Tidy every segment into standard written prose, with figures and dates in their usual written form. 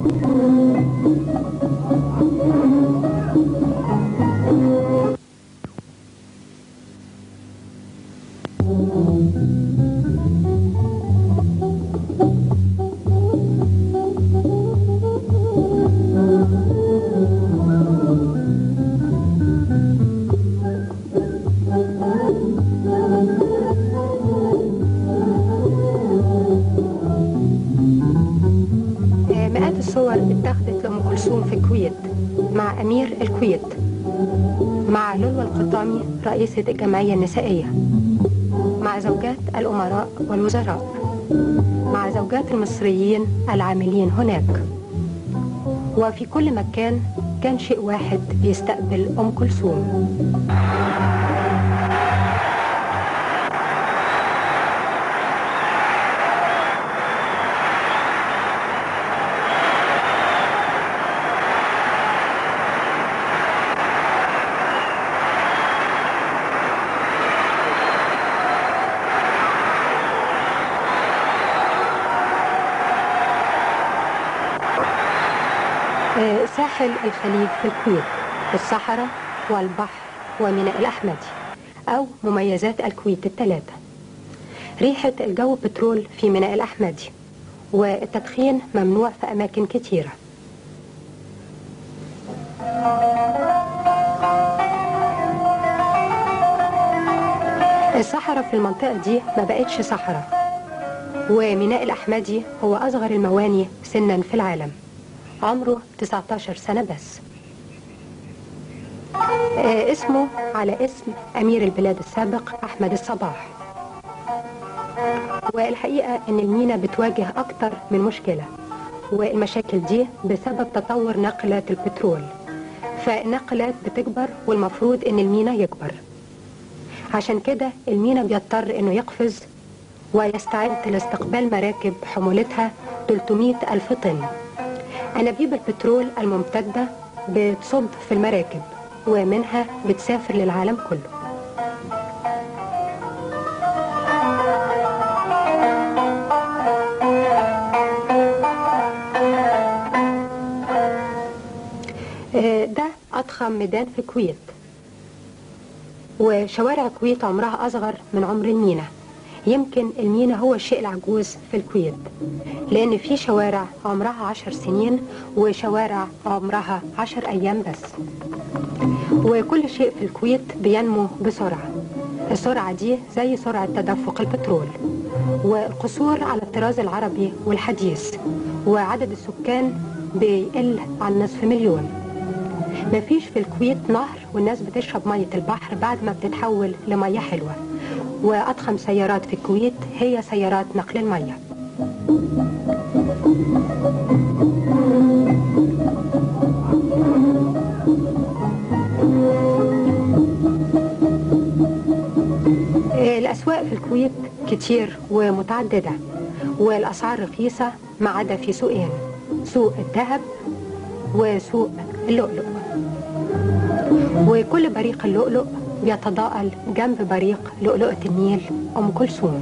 مئات الصور اتاخدت لأم كلثوم في الكويت مع أمير الكويت، مع لولو القطامي رئيسة الجمعية النسائية، مع زوجات الأمراء والوزراء، مع زوجات المصريين العاملين هناك. وفي كل مكان كان شيء واحد بيستقبل أم كلثوم. ساحل الخليج في الكويت، الصحراء والبحر وميناء الأحمدي، أو مميزات الكويت الثلاثة. ريحة الجو بترول في ميناء الأحمدي، والتدخين ممنوع في أماكن كتيرة. الصحراء في المنطقة دي ما بقتش صحراء، وميناء الأحمدي هو أصغر المواني سنا في العالم، عمره 19 سنة بس. اسمه على اسم أمير البلاد السابق أحمد الصباح. والحقيقة أن المينا بتواجه أكتر من مشكلة، والمشاكل دي بسبب تطور نقلات البترول. فالنقلات بتكبر والمفروض أن المينا يكبر، عشان كده المينا بيضطر أنه يقفز ويستعد لاستقبال مراكب حمولتها 300 ألف طن. أنابيب البترول الممتدة بتصب في المراكب، ومنها بتسافر للعالم كله. ده أضخم ميدان في الكويت، وشوارع الكويت عمرها أصغر من عمر المينا. يمكن المينا هو الشيء العجوز في الكويت، لأن في شوارع عمرها 10 سنين وشوارع عمرها 10 أيام بس. وكل شيء في الكويت بينمو بسرعة. السرعة دي زي سرعة تدفق البترول، والقصور على الطراز العربي والحديث، وعدد السكان بيقل عن نصف مليون. مفيش في الكويت نهر والناس بتشرب مية البحر بعد ما بتتحول لمية حلوة. وأضخم سيارات في الكويت هي سيارات نقل المية. الأسواق في الكويت كتير ومتعددة، والأسعار رخيصة ما عدا في سوقين: سوق الذهب وسوق اللؤلؤ. وكل بريق اللؤلؤ بيتضاءل جنب بريق لؤلؤة النيل أم كلثوم.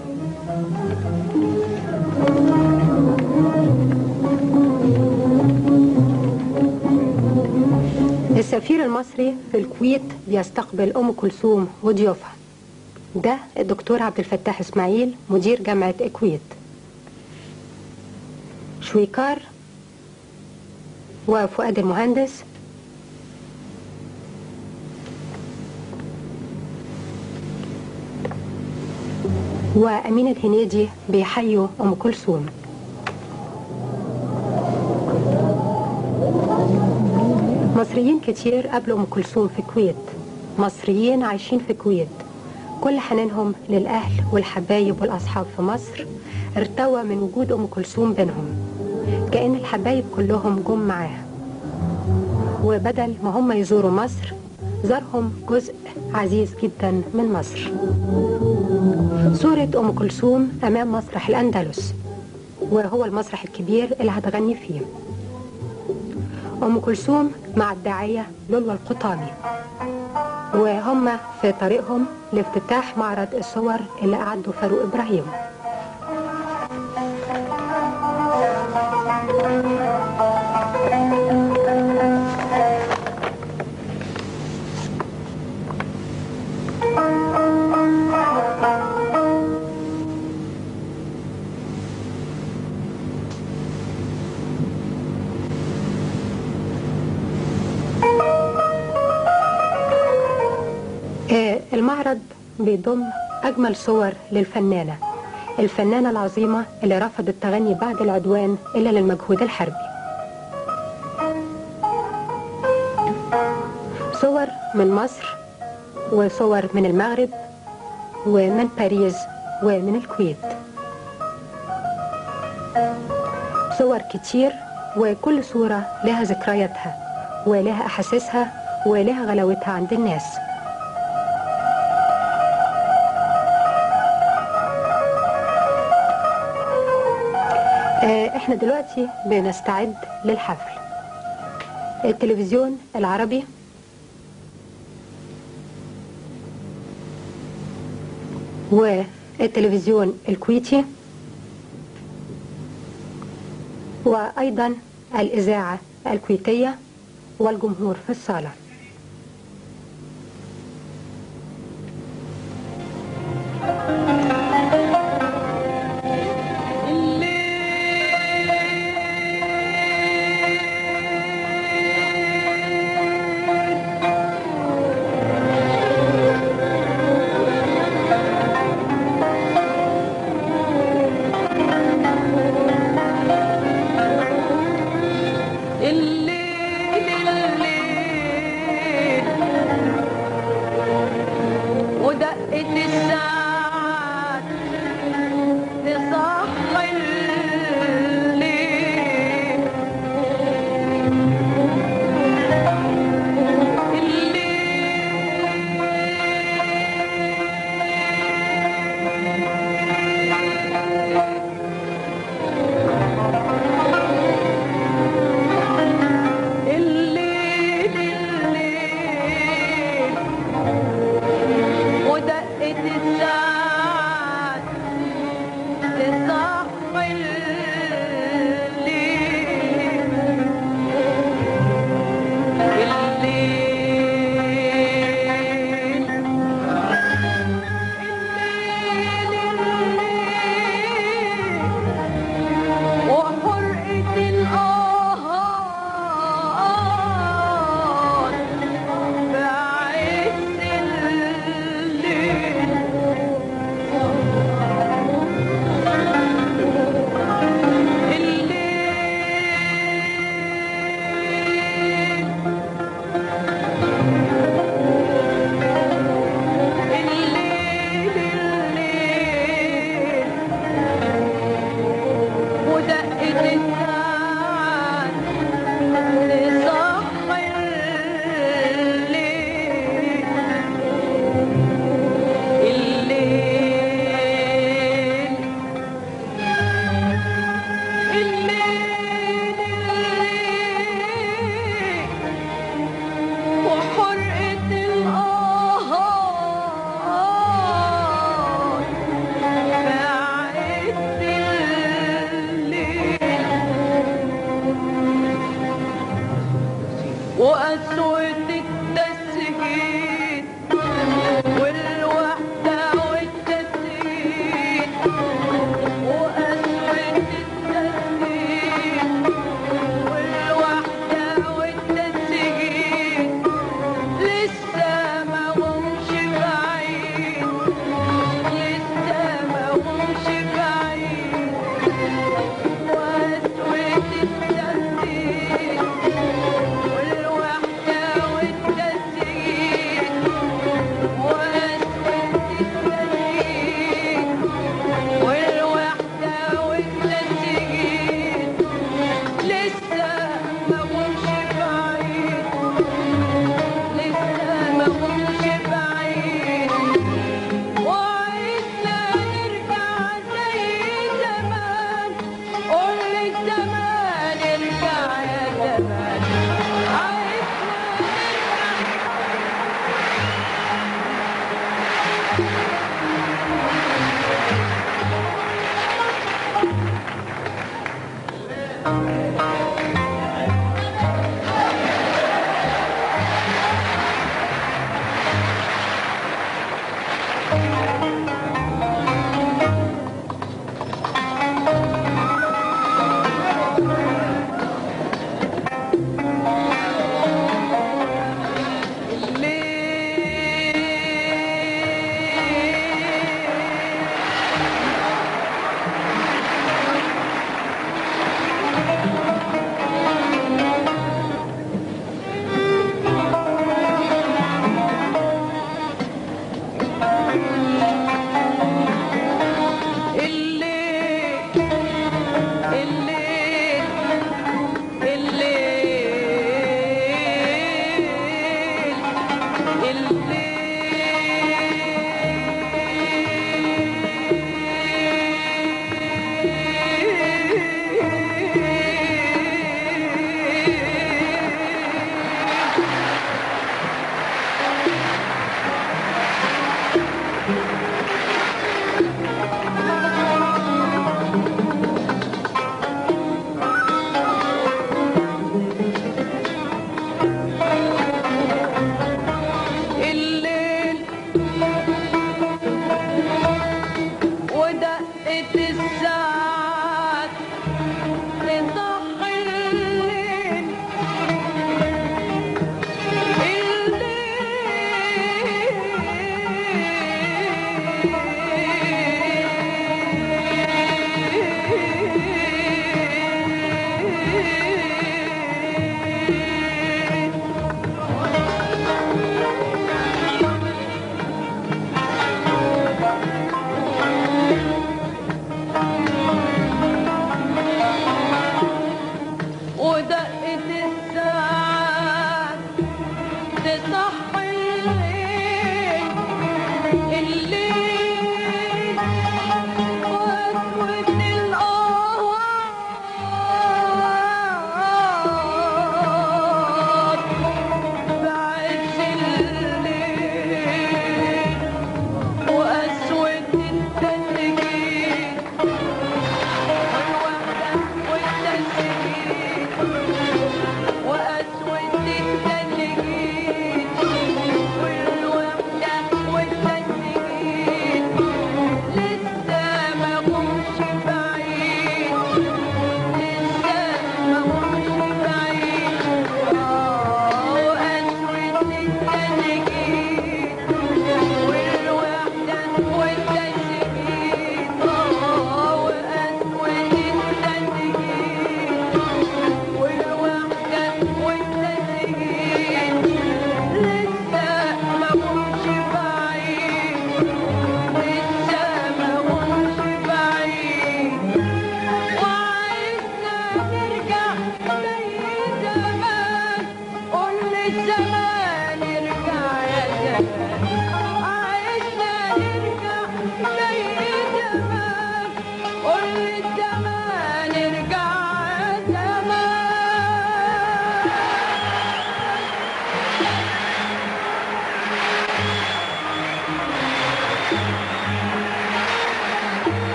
السفير المصري في الكويت بيستقبل أم كلثوم وضيوفها. ده الدكتور عبد الفتاح إسماعيل مدير جامعة الكويت. شويكار وفؤاد المهندس وأمين الهنيدي بيحيوا أم كلثوم. مصريين كتير قابلوا أم كلثوم في الكويت، مصريين عايشين في الكويت. كل حنانهم للأهل والحبايب والأصحاب في مصر ارتوى من وجود أم كلثوم بينهم، كأن الحبايب كلهم جم معاها. وبدل ما هم يزوروا مصر، زارهم جزء عزيز جدا من مصر. صورة أم كلثوم أمام مسرح الأندلس، وهو المسرح الكبير اللي هتغني فيه. أم كلثوم مع الداعية لولو القطامي، وهم في طريقهم لافتتاح معرض الصور اللي أعده فاروق إبراهيم. المعرض بيضم أجمل صور للفنانة العظيمة اللي رفضت تغني بعد العدوان إلا للمجهود الحربي. صور من مصر وصور من المغرب ومن باريس ومن الكويت، صور كتير وكل صورة لها ذكرياتها ولها أحاسيسها ولها غلاوتها عند الناس. احنا دلوقتي بنستعد للحفل. التلفزيون العربي والتلفزيون الكويتي وأيضا الإذاعة الكويتية والجمهور في الصالة. والوحدة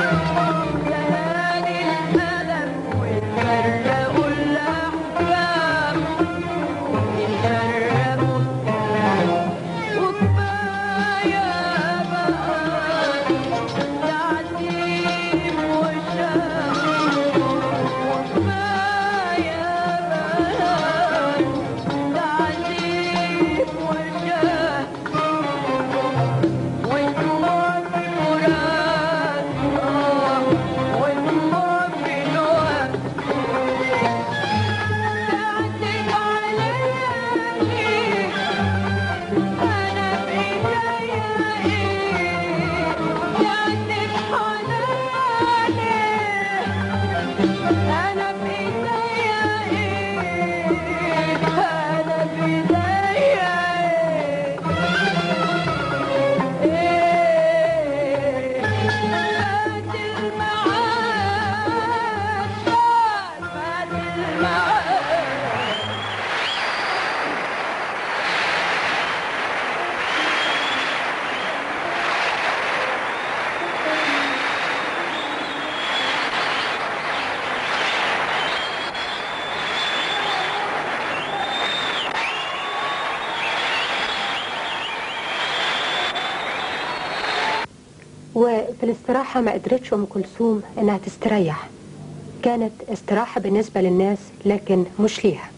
وفي الاستراحة ما قدرتش أم كلثوم إنها تستريح. كانت استراحة بالنسبة للناس لكن مش ليها.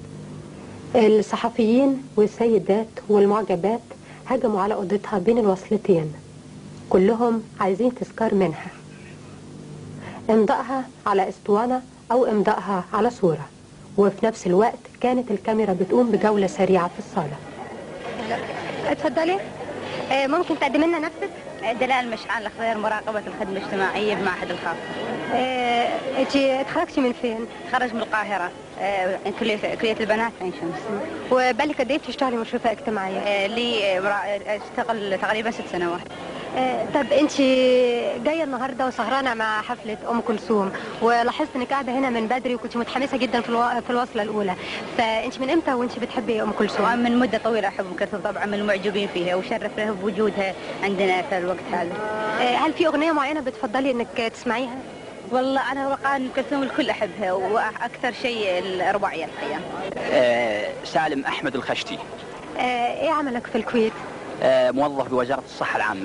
الصحفيين والسيدات والمعجبات هجموا على أوضتها بين الوصلتين، كلهم عايزين تذكار منها، امضائها على اسطوانة أو امضائها على صورة. وفي نفس الوقت كانت الكاميرا بتقوم بجولة سريعة في الصالة. اتفضلي. ممكن تقدمي لنا نفسك؟ دلال مشعل الخضير، مراقبة الخدمة الاجتماعية بمعهد الخاص. انت اتخرجتي من فين؟ خرج من القاهرة، كلية البنات عين شمس. وبقالك قد ايه بتشتغلي مشرفة اجتماعية؟ لي اشتغل تقريبا 6 سنوات. طب انت جايه النهارده وسهرانه مع حفله ام كلثوم، ولاحظت انك قاعده هنا من بدري وكنت متحمسه جدا في الوصله الاولى، فانت من امتى وانت بتحبي ام كلثوم؟ من مده طويله احب ام كلثوم طبعا، من المعجبين فيها وشرف له بوجودها عندنا في الوقت هذا. هل في اغنيه معينه بتفضلي انك تسمعيها؟ والله انا وقع ام كلثوم الكل احبها، واكثر شيء الرباعيه الحقيقه. سالم احمد الخشتي. ايه عملك في الكويت؟ موظف بوزارة الصحة العامة.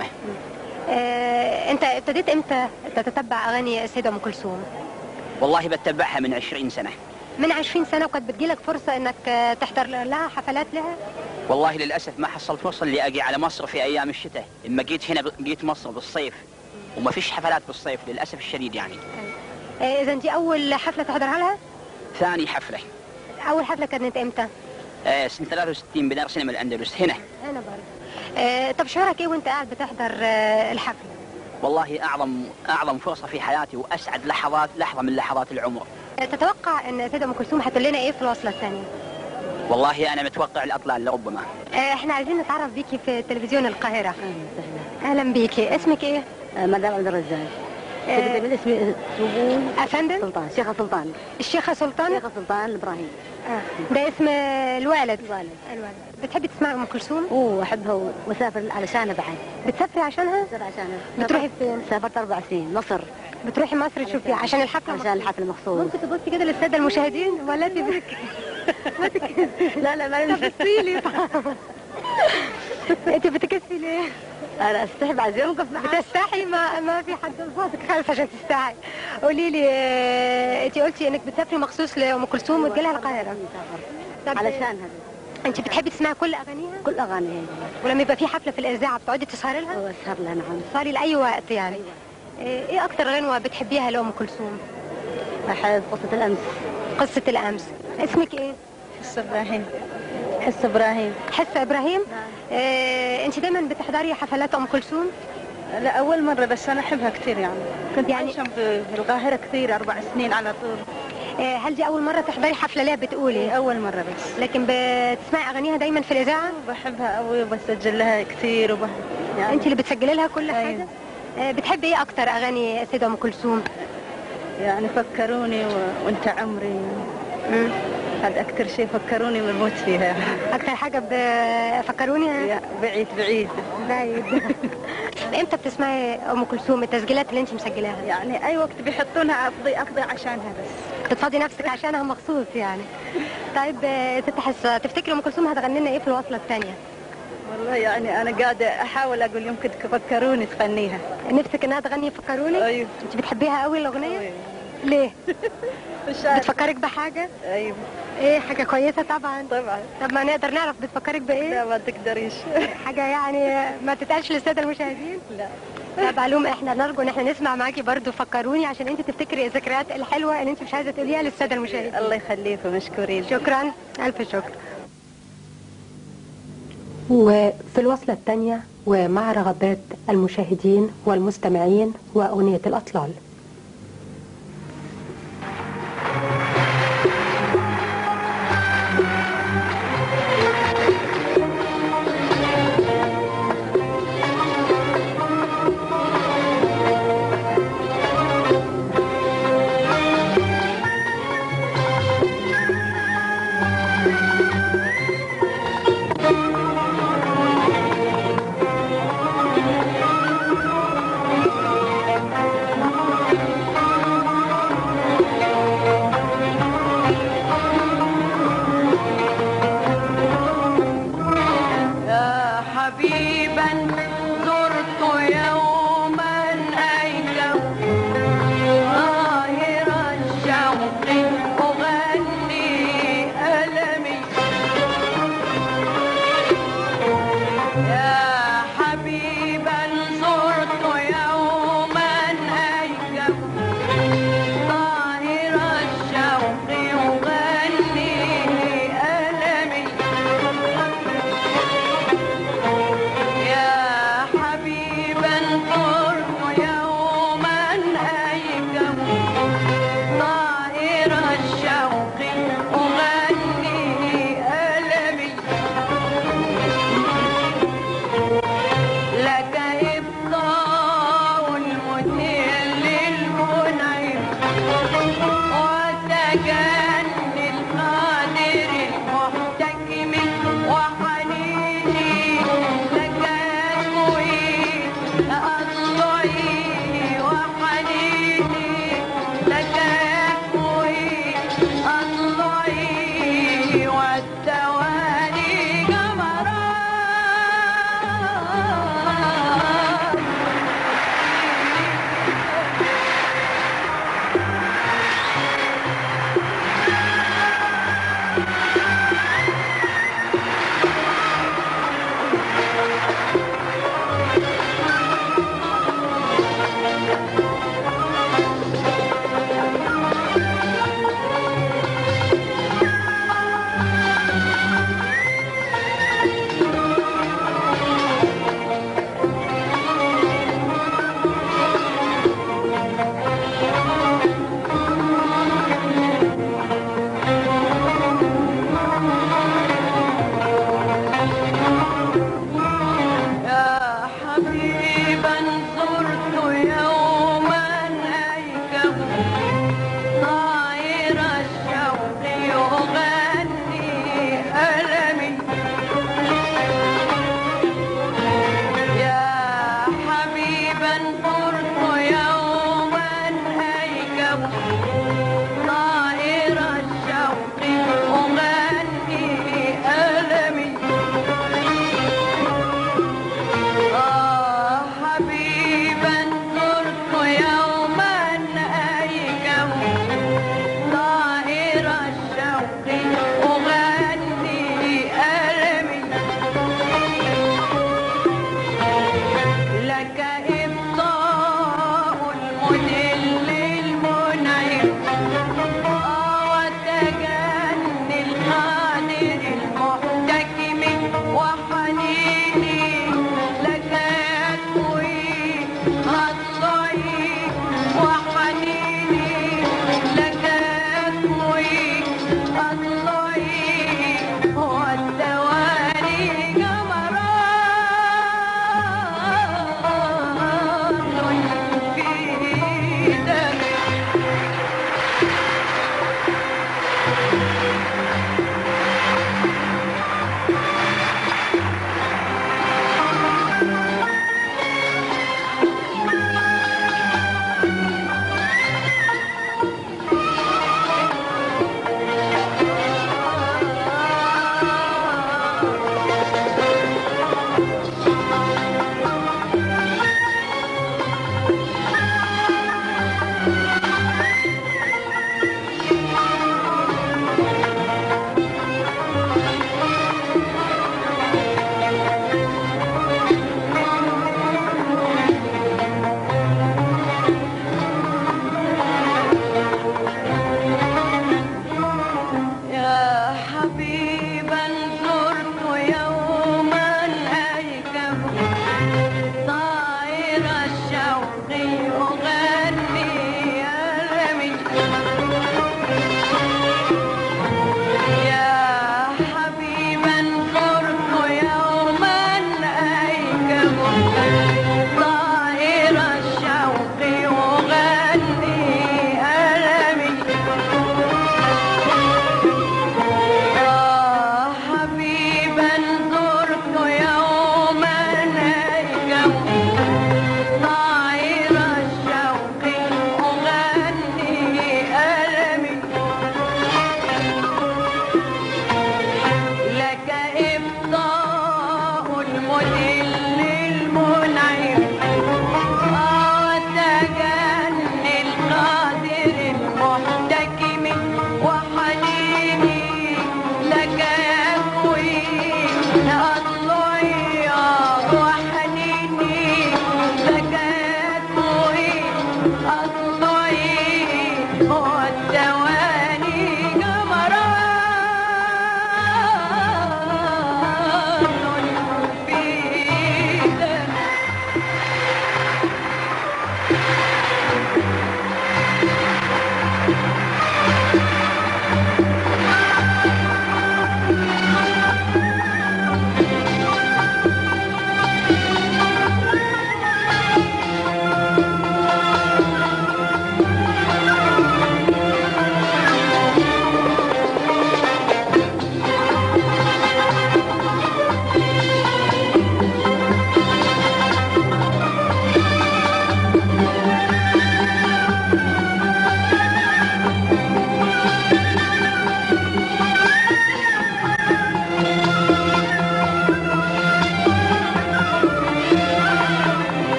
انت ابتديت امتى تتتبع اغاني السيدة ام كلثوم؟ والله بتبعها من 20 سنة. من 20 سنة، وكانت بتجيلك فرصة انك تحضر لها حفلات لها؟ والله للأسف ما حصلت فرصة اللي اجي على مصر في ايام الشتاء، اما جيت هنا جيت مصر بالصيف وما فيش حفلات بالصيف للأسف الشديد يعني. اذا دي اول حفلة تحضرها لها؟ ثاني حفلة. اول حفلة كانت امتى؟ سنة 63 بدار سينما الأندلس هنا. هنا برضه. طب شعورك ايه وانت قاعد بتحضر الحفلة؟ والله اعظم فرصة في حياتي واسعد لحظة من لحظات العمر. تتوقع ان سيدة ام كلثوم هتقول لنا ايه في الوصلة الثانية؟ والله انا متوقع الاطلال لربما. احنا عايزين نتعرف بيكي في تلفزيون القاهرة. اهلا بيكي. اسمك ايه؟ مدام عبد الرزاق. اسمي افندم؟ سلطان، الشيخة سلطان. الشيخة سلطان؟ الشيخة سلطان الابراهيم. ده اسم الوالد. الوالد. بتحبي تسمعي ام كلثوم؟ احبها واسافر علشانها بعد. بتسافري عشانها؟ بسافر عشانها. بتروحي فين؟ سافرت 4 سنين مصر. بتروحي مصر تشوفيها عشان الحفلة؟ عشان الحفلة مخصوص. ممكن تبصي كده للسادة المشاهدين ولا تبكي؟ لا ما بصي لي. انت بتكسي ليه؟ انا استحي بعد يوم بتستحي؟ ما في حد قصادك خالص عشان تستحي. قولي لي، انت قلتي انك بتسافري مخصوص لام كلثوم وتجي لها القاهره علشانها. انت بتحبي تسمعي كل اغانيها؟ كل اغانيها. ولما يبقى في حفله في الاذاعه بتقعدي تسهري لها؟ اسهر لها نعم. تسهري لاي وقت يعني؟ ايه اكتر غنوه بتحبيها لام كلثوم؟ احب قصه الامس. قصه الامس. اسمك ايه؟ حس ابراهيم. حس ابراهيم. حس ابراهيم. انت دايما بتحضري حفلات ام كلثوم؟ لا اول مره، بس انا احبها كثير يعني. كنت عايشه في القاهره كثير 4 سنين على طول. هل دي اول مره تحضري حفله لها بتقولي؟ اول مره بس. لكن بتسمعي اغانيها دايما في الاذاعه؟ بحبها قوي وبسجل لها كثير يعني انت اللي بتسجلي لها كل حاجه؟ بتحبي ايه اكتر اغاني السيده ام كلثوم؟ يعني فكروني وانت عمري. هذا اكثر شيء فكروني بموت فيها. اكثر حاجه فكروني؟ بعيد. امتى بتسمعي ام كلثوم التسجيلات اللي انت مسجلاها؟ يعني اي وقت بيحطونها افضي عشانها بس. بتفضي نفسك عشانها مخصوص يعني. طيب تفتكري ام كلثوم هتغني لنا ايه في الوصله الثانيه؟ والله يعني انا قاعده احاول اقول يمكن تفكروني تغنيها. نفسك انها تغني فكروني؟ ايوه. انت بتحبيها قوي الاغنيه؟ أيوة. ليه؟ مش عارفة. بتفكرك بحاجه؟ ايوه. ايه حاجه كويسه طبعا. طبعا. طب ما نقدر نعرف بتفكرك بايه؟ لا ما تقدريش. حاجه يعني ما تتقالش للساده المشاهدين؟ لا. طب علوم احنا نرجو ان احنا نسمع معاكي برضو فكروني عشان انت تفتكري الذكريات الحلوه اللي انت مش عايزه تقوليها للساده المشاهدين. الله يخليكم مشكورين. شكرا الف شكر. وفي الوصله الثانيه ومع رغبات المشاهدين والمستمعين واغنيه الاطلال.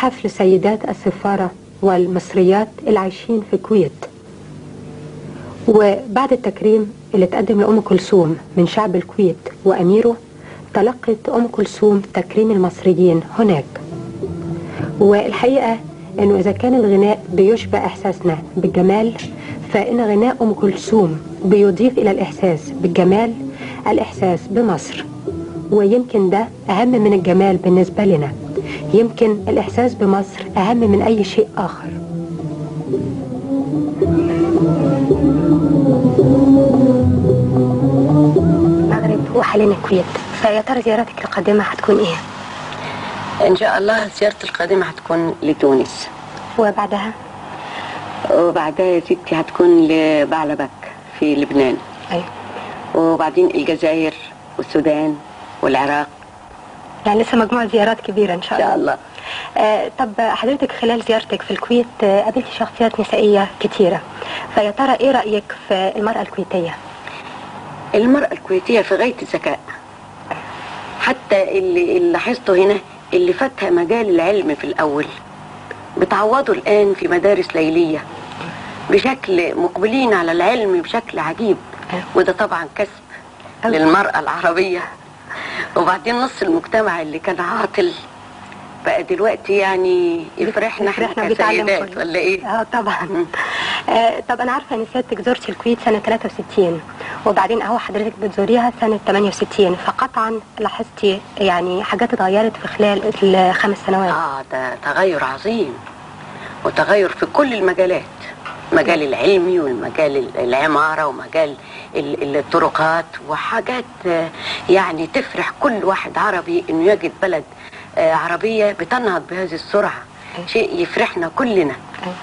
حفل سيدات السفارة والمصريات اللي عايشين في الكويت. وبعد التكريم اللي تقدم لأم كلثوم من شعب الكويت وأميره، تلقت أم كلثوم تكريم المصريين هناك. والحقيقة أنه إذا كان الغناء بيشبع إحساسنا بالجمال، فإن غناء أم كلثوم بيضيف إلى الإحساس بالجمال الإحساس بمصر. ويمكن ده أهم من الجمال بالنسبة لنا، يمكن الإحساس بمصر أهم من أي شيء آخر. المغرب وحاليا الكويت، فيا ترى زيارتك القادمة هتكون إيه؟ إن شاء الله زيارتي القادمة هتكون لتونس. وبعدها؟ وبعدها يا ستي هتكون لبعلبك في لبنان. أيوة. وبعدين الجزائر والسودان والعراق. يعني لسه مجموعة زيارات كبيرة إن شاء الله. إن شاء الله. طب حضرتك خلال زيارتك في الكويت قابلتي شخصيات نسائية كتيرة، فيا ترى إيه رأيك في المرأة الكويتية؟ المرأة الكويتية في غاية الذكاء. حتى اللي لاحظته هنا، اللي فاتها مجال العلم في الأول بتعوضوا الآن في مدارس ليلية بشكل مقبلين على العلم بشكل عجيب. وده طبعا كسب للمرأة العربية. وبعدين نص المجتمع اللي كان عاطل بقى دلوقتي يعني يفرحنا احنا كسيدات ولا ايه؟ طبعا. طب انا عارفه ان سيادتك زرتي الكويت سنه 63 وبعدين اهو حضرتك بتزوريها سنه 68، فقطعا لاحظتي يعني حاجات اتغيرت في خلال ال5 سنوات. ده تغير عظيم، وتغير في كل المجالات، مجال العلمي والمجال العمارة ومجال الطرقات وحاجات يعني تفرح كل واحد عربي انه يجد بلد عربية بتنهض بهذه السرعة. شيء يفرحنا كلنا.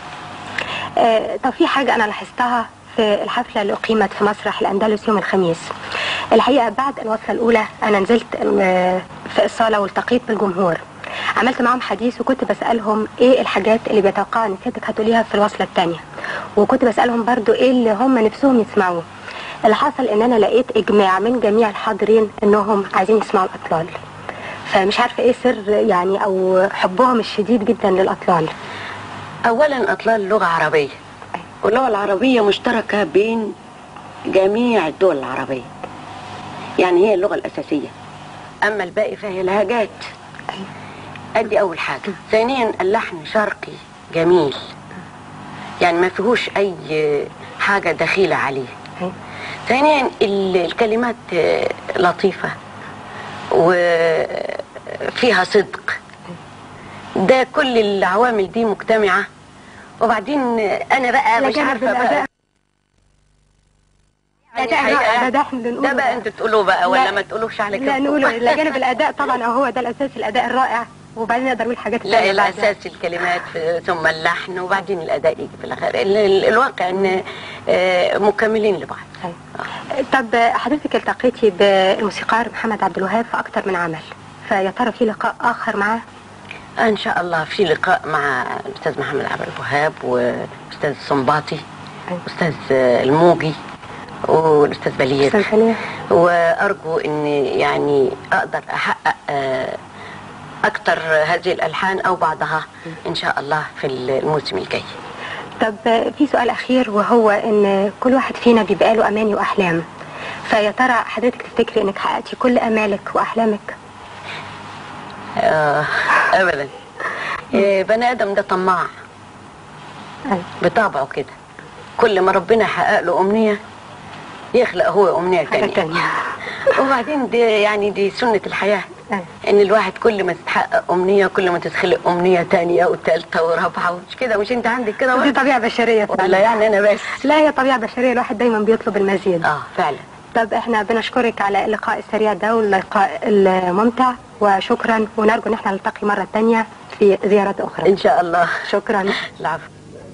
طب في حاجة أنا لاحظتها في الحفلة اللي أقيمت في مسرح الأندلس يوم الخميس. الحقيقة بعد الوصلة الأولى أنا نزلت في الصالة والتقيت بالجمهور، عملت معهم حديث وكنت بسألهم إيه الحاجات اللي بيتوقعوا إن سيادتك هتقوليها في الوصلة الثانية، وكنت بسألهم برضو إيه اللي هم نفسهم يسمعوه. اللي حصل إن أنا لقيت إجماع من جميع الحاضرين إنهم عايزين يسمعوا الأطلال، فمش عارفة ايه سر يعني او حبهم الشديد جدا للأطلال. اولا اطلال لغة عربية، واللغة العربية مشتركة بين جميع الدول العربية، يعني هي اللغة الاساسية، اما الباقي فهي لهجات. ادي اول حاجة. ثانيا اللحن شرقي جميل، يعني ما فيهوش اي حاجة دخيلة عليه. ثانيا الكلمات لطيفة وفيها صدق. ده كل العوامل دي مجتمعة. وبعدين انا بقى مش عارفة بقى ده بقى انتوا تقولوه بقى ولا ما تقولوش على كده؟ لا نقوله الى جانب الاداء طبعا، هو ده الاساس، الاداء الرائع، وبعدين نقدر نقول حاجات لا الاساس الكلمات ثم اللحن وبعدين الاداء يجي في الاخر. الواقع ان مكملين لبعض. طب حضرتك التقيتي بالموسيقار محمد عبد الوهاب في اكتر من عمل، فيا ترى في لقاء اخر معاه؟ ان شاء الله في لقاء مع الاستاذ محمد عبد الوهاب والاستاذ الصنباطي والاستاذ الموجي والاستاذ بليغ، وارجو اني يعني اقدر احقق اكتر هذه الالحان او بعضها ان شاء الله في الموسم الجاي. طب في سؤال اخير، وهو ان كل واحد فينا بيبقى له اماني واحلام، فيا ترى حضرتك تفتكري انك حققتي كل امالك واحلامك؟ ابدا. بني ادم ده طماع بطبعه كده، كل ما ربنا يحقق له امنيه يخلق هو امنيه ثانيه. وبعدين دي يعني دي سنه الحياه، ان الواحد كل ما تتحقق امنيه كل ما تتخلق امنيه ثانيه وثالثه ورابعه، مش كده؟ مش انت عندك كده؟ دي طبيعه بشريه فعلا. ولا يعني انا بس؟ لا هي طبيعه بشريه، الواحد دايما بيطلب المزيد. فعلا. طب احنا بنشكرك على اللقاء السريع ده واللقاء الممتع، وشكرا، ونرجو ان احنا نلتقي مره ثانيه في زيارات اخرى ان شاء الله. شكرا. العفو.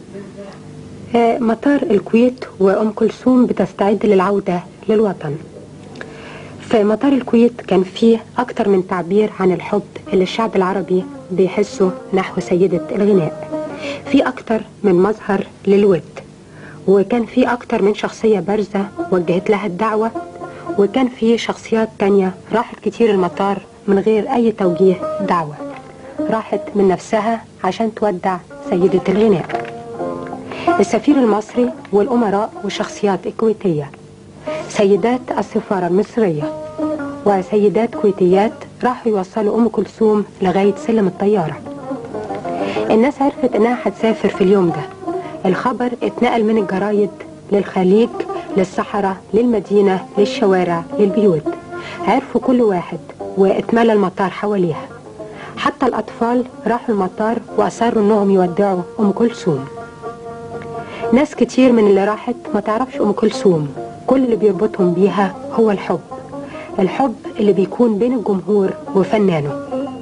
مطار الكويت وأم كلثوم بتستعد للعودة للوطن. في مطار الكويت كان فيه أكتر من تعبير عن الحب اللي الشعب العربي بيحسه نحو سيدة الغناء، في أكتر من مظهر للود، وكان في أكتر من شخصية بارزة وجهت لها الدعوة، وكان في شخصيات تانية راحت كتير المطار من غير أي توجيه دعوة. راحت من نفسها عشان تودع سيدة الغناء. السفير المصري والأمراء والشخصيات الكويتية، سيدات السفارة المصرية وسيدات كويتيات راحوا يوصلوا أم كلثوم لغاية سلم الطيارة. الناس عرفت إنها هتسافر في اليوم ده. الخبر اتنقل من الجرايد للخليج، للصحراء، للمدينة، للشوارع، للبيوت. عرفوا كل واحد واتملى المطار حواليها. حتى الأطفال راحوا المطار وأصروا إنهم يودعوا أم كلثوم. ناس كتير من اللي راحت ما تعرفش أم كلثوم، كل اللي بيربطهم بيها هو الحب، الحب اللي بيكون بين الجمهور وفنانه.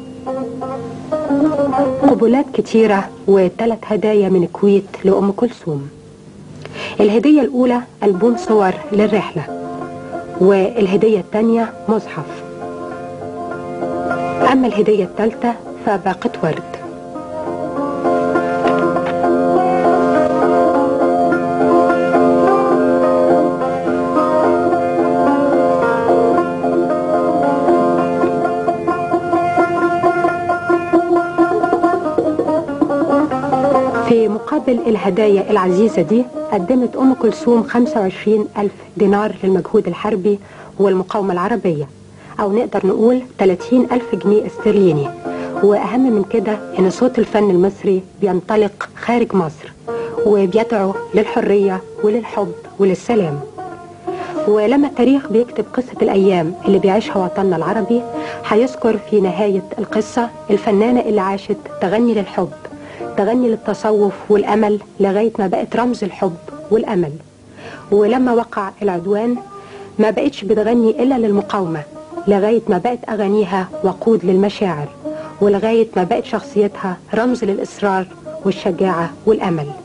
قبولات كتيرة و3 هدايا من الكويت لأم كلثوم. الهدية الأولى ألبوم صور للرحلة، والهدية الثانية مصحف. أما الهدية الثالثة فباقة ورد. في مقابل الهدايا العزيزة دي قدمت أم كلثوم 25,000 دينار للمجهود الحربي والمقاومة العربية، أو نقدر نقول 30,000 جنيه استرليني. وأهم من كده إن صوت الفن المصري بينطلق خارج مصر وبيدعو للحرية وللحب وللسلام. ولما التاريخ بيكتب قصة الأيام اللي بيعيشها وطننا العربي، هيذكر في نهاية القصة الفنانة اللي عاشت تغني للحب، تغني للتصوف والأمل لغاية ما بقت رمز الحب والأمل. ولما وقع العدوان ما بقتش بتغني إلا للمقاومة، لغاية ما بقت أغانيها وقود للمشاعر، ولغاية ما بقت شخصيتها رمز للإصرار والشجاعة والأمل.